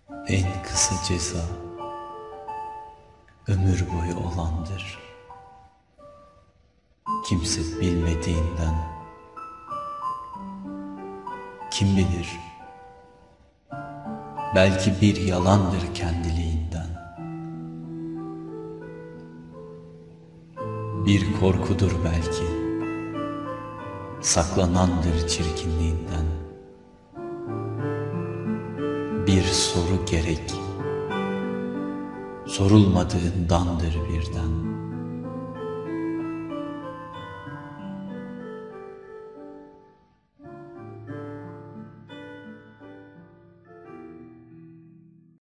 En kısa ceza ömür boyu olandır. Kimse bilmediğinden, kim bilir, belki bir yalandır kendiliğinden. Bir korkudur belki, saklanandır çirkinliğinden. Bir soru gerek, sorulmadığındandır birden.